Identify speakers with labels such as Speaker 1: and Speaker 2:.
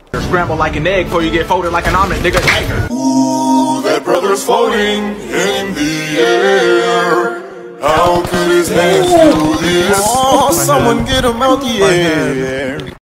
Speaker 1: Scramble like an egg before you get folded like an omelet, nigga.
Speaker 2: Ooh, that brother's floating in the air. How could his hands do this?
Speaker 3: Oh, someone get him out the air.